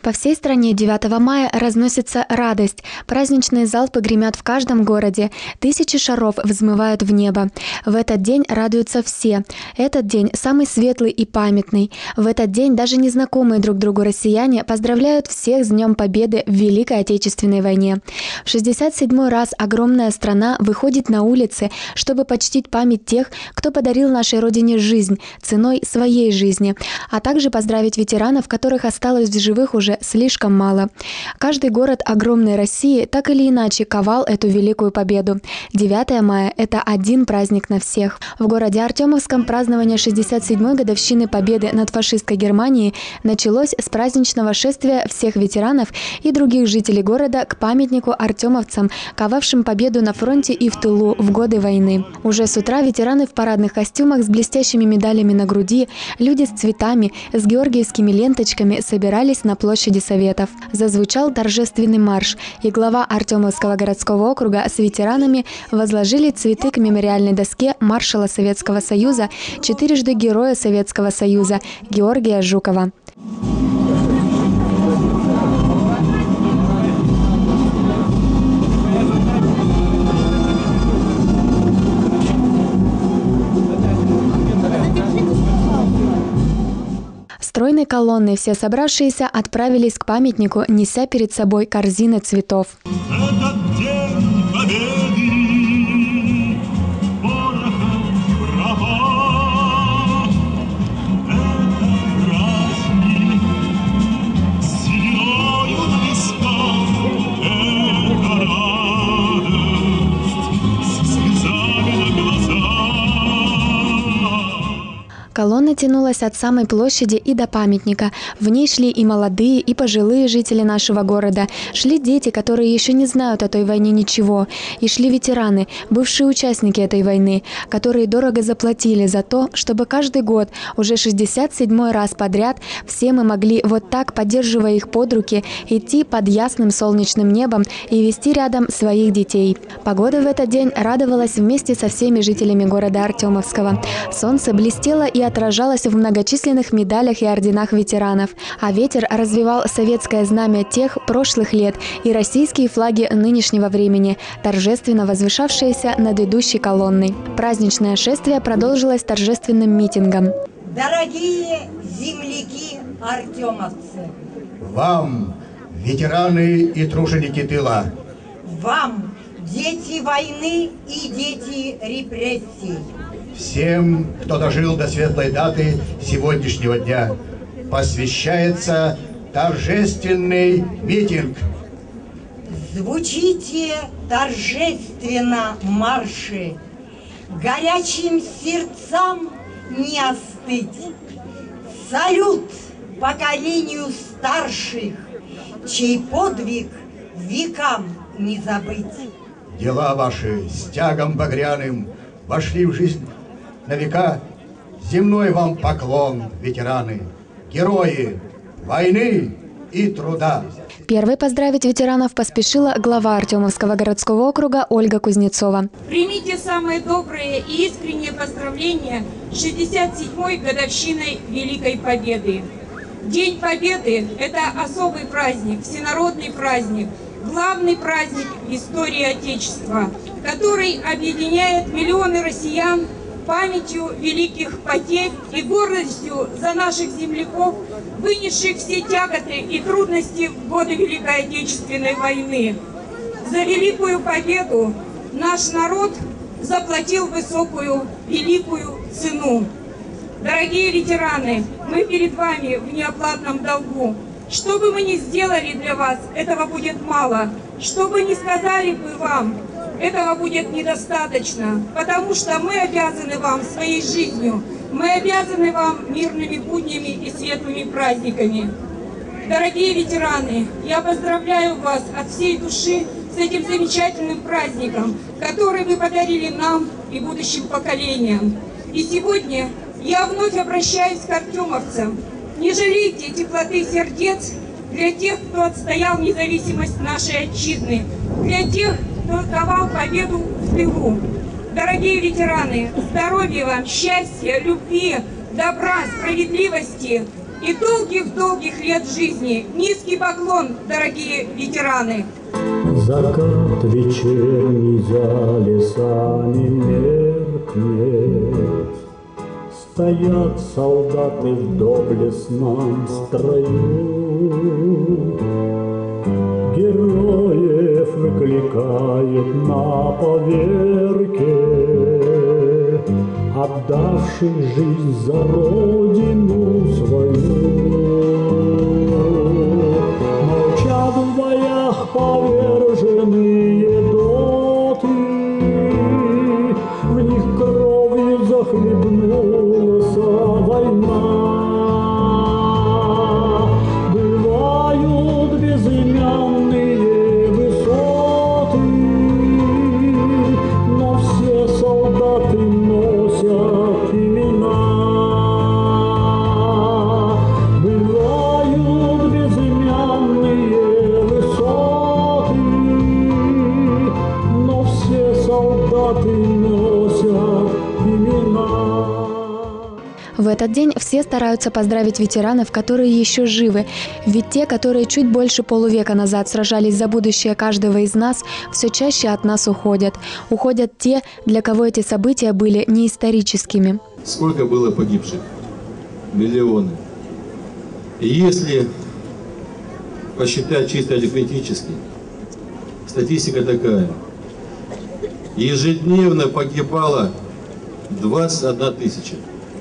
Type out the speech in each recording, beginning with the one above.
По всей стране 9 мая разносится радость. Праздничные залпы гремят в каждом городе. Тысячи шаров взмывают в небо. В этот день радуются все. Этот день самый светлый и памятный. В этот день даже незнакомые друг другу россияне поздравляют всех с Днем Победы в Великой Отечественной войне. В 67-й раз огромная страна выходит на улицы, чтобы почтить память тех, кто подарил нашей Родине жизнь ценой своей жизни, а также поздравить ветеранов, которых осталось в живых уже слишком мало. Каждый город огромной России так или иначе ковал эту великую победу. 9 мая – это один праздник на всех. В городе Артемовском празднование 67-й годовщины победы над фашистской Германией началось с праздничного шествия всех ветеранов и других жителей города к памятнику артемовцам, ковавшим победу на фронте и в тылу в годы войны. Уже с утра ветераны в парадных костюмах с блестящими медалями на груди, люди с цветами, с георгиевскими ленточками собирались на площади Советов. Зазвучал торжественный марш, и глава Артемовского городского округа с ветеранами возложили цветы к мемориальной доске маршала Советского Союза, четырежды Героя Советского Союза Георгия Жукова. Стройной колонной все собравшиеся отправились к памятнику, неся перед собой корзины цветов. Этот день победы, порохом права, это праздник, сединою на висках, это радость, с слезами на глазах. Колонна тянулась от самой площади и до памятника. В ней шли и молодые, и пожилые жители нашего города. Шли дети, которые еще не знают о той войне ничего. И шли ветераны, бывшие участники этой войны, которые дорого заплатили за то, чтобы каждый год, уже 67-й раз подряд, все мы могли вот так, поддерживая их под руки, идти под ясным солнечным небом и вести рядом своих детей. Погода в этот день радовалась вместе со всеми жителями города Артемовского. Солнце блестело и отражалось в многочисленных медалях и орденах ветеранов, а ветер развивал советское знамя тех прошлых лет и российские флаги нынешнего времени, торжественно возвышавшиеся над идущей колонной. Праздничное шествие продолжилось торжественным митингом. Дорогие земляки-артемовцы! Вам, ветераны и труженики тыла! Вам, дети войны и дети репрессий! Всем, кто дожил до светлой даты сегодняшнего дня, посвящается торжественный митинг. Звучите торжественно марши, горячим сердцам не остыть. Салют поколению старших, чей подвиг векам не забыть. Дела ваши с тягом багряным вошли в жизнь на века. Земной вам поклон, ветераны, герои войны и труда. Первой поздравить ветеранов поспешила глава Артемовского городского округа Ольга Кузнецова. Примите самые добрые и искренние поздравления с 67-й годовщиной Великой Победы. День Победы – это особый праздник, всенародный праздник, главный праздник в истории Отечества, который объединяет миллионы россиян памятью великих потерь и гордостью за наших земляков, вынесших все тяготы и трудности в годы Великой Отечественной войны. За великую победу наш народ заплатил высокую, великую цену. Дорогие ветераны, мы перед вами в неоплатном долгу. Что бы мы ни сделали для вас, этого будет мало. Что бы ни сказали бы вам, этого будет недостаточно, потому что мы обязаны вам своей жизнью, мы обязаны вам мирными буднями и светлыми праздниками. Дорогие ветераны, я поздравляю вас от всей души с этим замечательным праздником, который вы подарили нам и будущим поколениям. И сегодня я вновь обращаюсь к артемовцам. Не жалейте теплоты сердец для тех, кто отстоял независимость нашей отчизны, для тех, кто ковал победу в тылу. Дорогие ветераны, здоровья вам, счастья, любви, добра, справедливости, и долгих-долгих лет жизни. Низкий поклон, дорогие ветераны! Закат вечерний за лесами меркнет, стоят солдаты в доблестном строю. Героев выкликают на поверке, отдавших жизнь за родину свою. Молчат в боях поверженные доты, в них кровью захлебнулась война. Бывают безымянные высоты, но все солдаты носят имена. Бывают безымянные высоты, но все солдаты носят имена. В этот день все стараются поздравить ветеранов, которые еще живы. Ведь те, которые чуть больше полувека назад сражались за будущее каждого из нас, все чаще от нас уходят. Уходят те, для кого эти события были не историческими. Сколько было погибших? Миллионы. И если посчитать чисто арифметически, статистика такая. Ежедневно погибало 21 тысяча.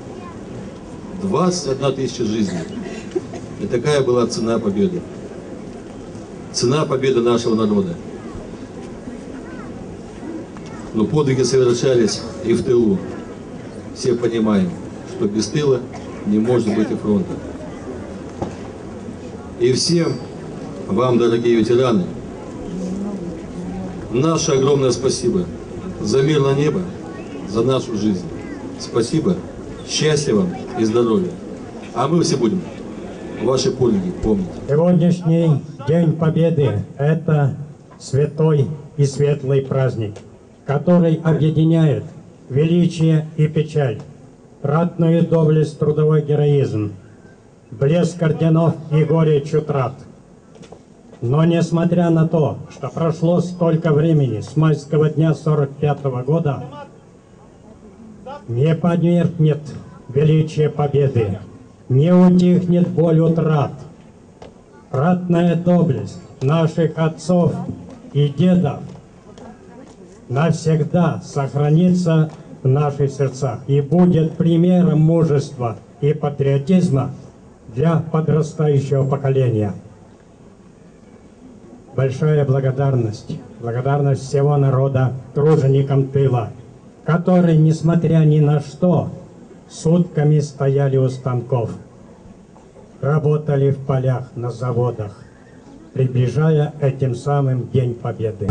21 тысяча жизней. И такая была цена победы. Цена победы нашего народа. Но подвиги совершались и в тылу. Все понимаем, что без тыла не может быть и фронта. И всем вам, дорогие ветераны, наше огромное спасибо за мирное небо, за нашу жизнь. Спасибо, счастья вам и здоровья. А мы все будем ваши подвиги помнить. Сегодняшний День Победы – это святой и светлый праздник, который объединяет величие и печаль, ратную доблесть, трудовой героизм, блеск орденов и горечь утрат. Но несмотря на то, что прошло столько времени с майского дня 45-го года, не померкнет величие победы, не утихнет боль утрат. Ратная доблесть наших отцов и дедов навсегда сохранится в наших сердцах и будет примером мужества и патриотизма для подрастающего поколения. Большая благодарность всего народа труженикам тыла, которые, несмотря ни на что, сутками стояли у станков, работали в полях, на заводах, приближая этим самым День Победы.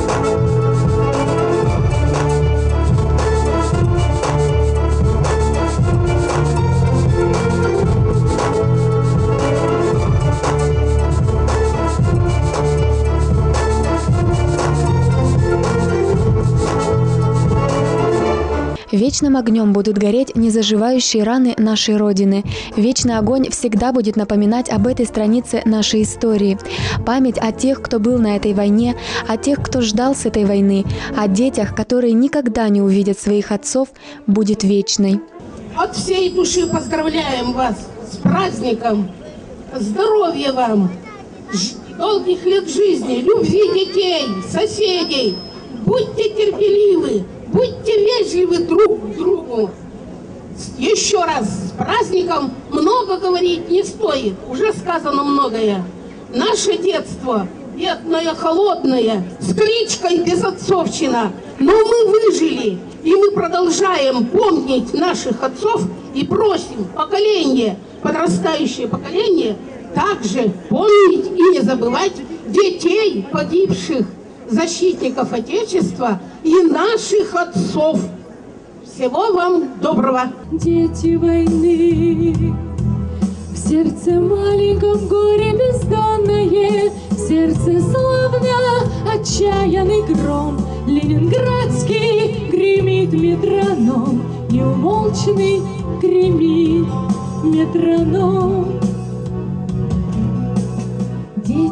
Вечным огнем будут гореть незаживающие раны нашей Родины. Вечный огонь всегда будет напоминать об этой странице нашей истории. Память о тех, кто был на этой войне, о тех, кто ждал с этой войны, о детях, которые никогда не увидят своих отцов, будет вечной. От всей души поздравляем вас с праздником. Здоровья вам, долгих лет жизни, любви детей, соседей. Будьте терпеливы. Будьте вежливы друг к другу. Еще раз с праздником. Много говорить не стоит. Уже сказано многое. Наше детство бедное, холодное, с кличкой безотцовщина. Но мы выжили. И мы продолжаем помнить наших отцов и просим поколение, подрастающее поколение, также помнить и не забывать детей погибших защитников Отечества и наших отцов. Всего вам доброго! Дети войны, в сердце маленьком горе бездонное, в сердце словно отчаянный гром, ленинградский гремит метроном, неумолчный гремит метроном.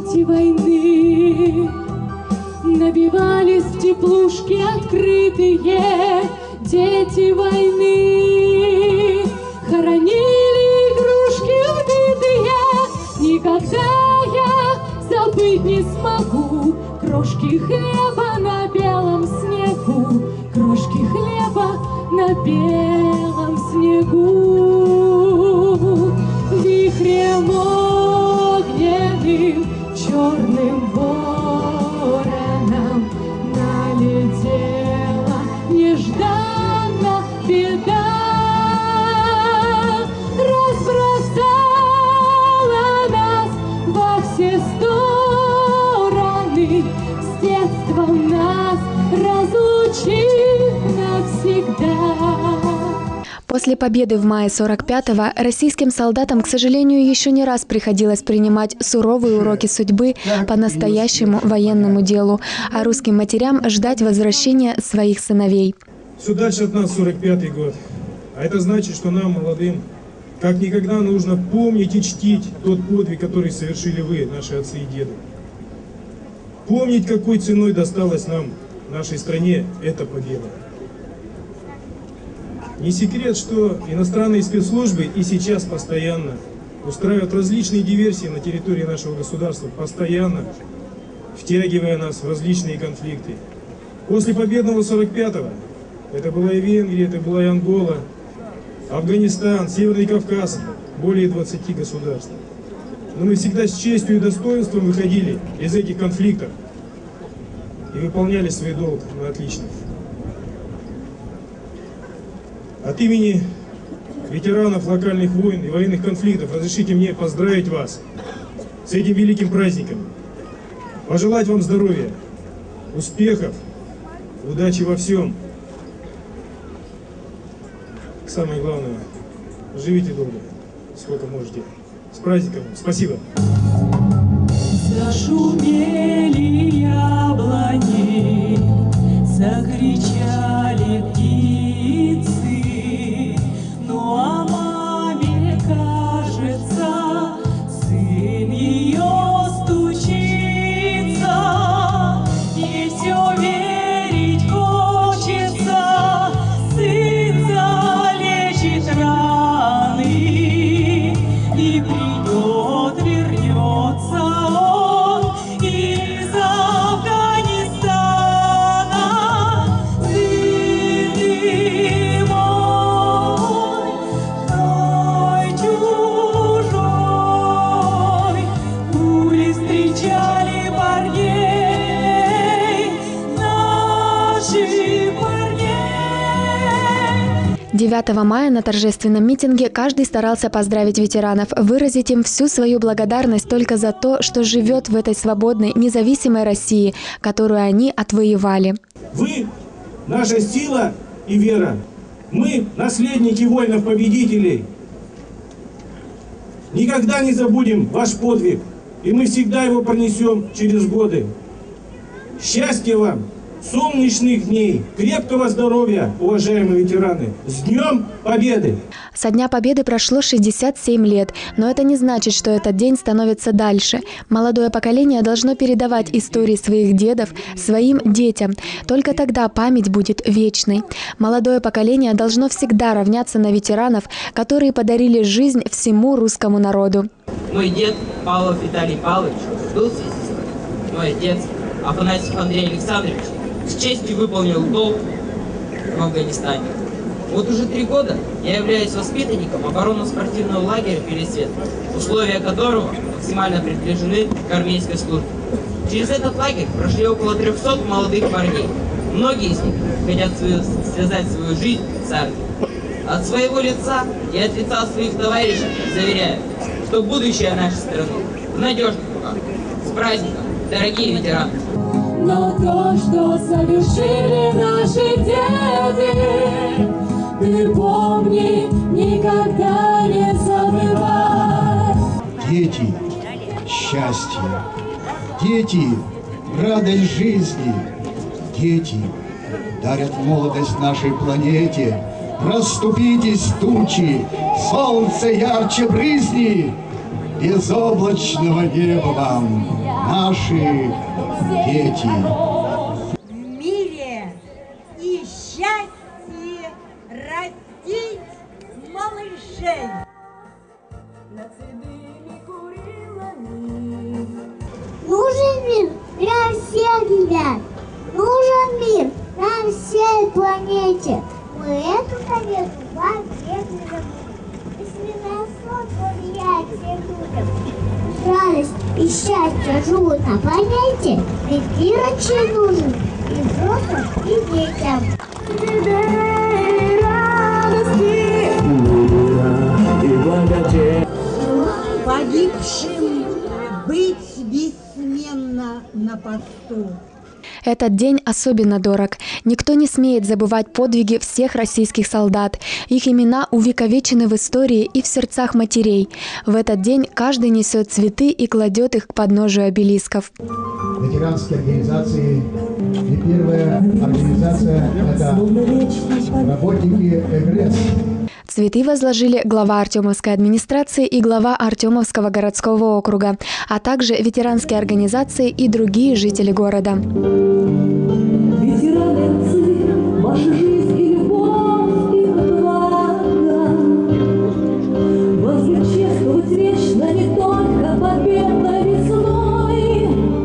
дети войны. Набивались в теплушки открытые дети войны. Хоронили игрушки убитые. Никогда я забыть не смогу крошки хлеба на белом снегу, крошки хлеба на белом снегу. Вихрем огненным черным вороном налетела нежданно беда. Разбросала нас во все стороны, с детством нас разлучив навсегда. После победы в мае 45-го российским солдатам, к сожалению, еще не раз приходилось принимать суровые уроки судьбы по настоящему военному делу, а русским матерям ждать возвращения своих сыновей. Все дальше от нас 45-й год. А это значит, что нам, молодым, как никогда нужно помнить и чтить тот подвиг, который совершили вы, наши отцы и деды. Помнить, какой ценой досталась нам, нашей стране, эта победа. Не секрет, что иностранные спецслужбы и сейчас постоянно устраивают различные диверсии на территории нашего государства, постоянно втягивая нас в различные конфликты. После победного 45-го, это была и Венгрия, это была и Ангола, Афганистан, Северный Кавказ, более 20 государств. Но мы всегда с честью и достоинством выходили из этих конфликтов и выполняли свой долг на отлично. От имени ветеранов локальных войн и военных конфликтов разрешите мне поздравить вас с этим великим праздником, пожелать вам здоровья, успехов, удачи во всем. Самое главное, живите долго, сколько можете. С праздником! Спасибо! Зашумели яблони, закричали птицы, ну а маме кажется, сын ее стучится, ей все верить хочется, сын залечит раны и придет, вернется он из Афганистана. Сын мой, край чужой, пули встречали парней, наших парней. 9 мая на торжественном митинге каждый старался поздравить ветеранов, выразить им всю свою благодарность только за то, что живет в этой свободной, независимой России, которую они отвоевали. Вы – наша сила и вера. Мы – наследники воинов-победителей. Никогда не забудем ваш подвиг, и мы всегда его пронесем через годы. Счастья вам, солнечных дней, крепкого здоровья, уважаемые ветераны. С Днем Победы! Со Дня Победы прошло 67 лет, но это не значит, что этот день становится дальше. Молодое поколение должно передавать истории своих дедов своим детям. Только тогда память будет вечной. Молодое поколение должно всегда равняться на ветеранов, которые подарили жизнь всему русскому народу. Мой дед Павлов Виталий Павлович был связистом. Мой отец Афанасьев Андрей Александрович с честью выполнил долг в Афганистане. Вот уже 3 года я являюсь воспитанником оборонно-спортивного лагеря «Пересвет», условия которого максимально приближены к армейской службе. Через этот лагерь прошли около 300 молодых парней. Многие из них хотят связать свою жизнь с армией. От своего лица и от лица своих товарищей заверяю, что будущее нашей страны в надежных руках. С праздником, дорогие ветераны! Но то, что совершили наши деды, ты помни, никогда не забывай. Дети – счастье, дети – радость жизни, дети дарят молодость нашей планете. Расступитесь, тучи, солнце ярче брызни. безоблачного неба вам, наши дети. В мире и счастье растить малышей. Нужен мир для всех ребят. Нужен мир на всей планете. Мы эту совету вовек не забудем. Если сон повлияет всем людям, радость и счастье живут на планете, ведь мир очень нужен и взрослым, и детям. Погибшим быть бессменно на посту. Этот день особенно дорог. Никто не смеет забывать подвиги всех российских солдат. Их имена увековечены в истории и в сердцах матерей. В этот день каждый несет цветы и кладет их к подножию обелисков. Ветеранские организации и первая организация – это работники ЭГРЭС. Цветы возложили глава Артемовской администрации и глава Артемовского городского округа, а также ветеранские организации и другие жители города. Ветераны, ваша жизнь и любовь, и отвага. Вас будет чествовать вечно не только победа весной.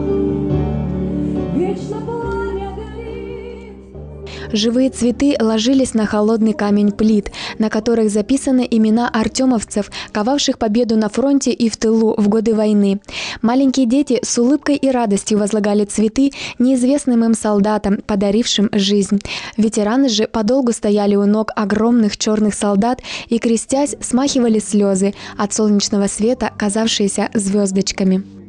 Вечно пламя горит. Живые цветы ложились на холодный камень плит, на которых записаны имена артемовцев, ковавших победу на фронте и в тылу в годы войны. Маленькие дети с улыбкой и радостью возлагали цветы неизвестным им солдатам, подарившим жизнь. Ветераны же подолгу стояли у ног огромных черных солдат и, крестясь, смахивали слезы от солнечного света, казавшиеся звездочками.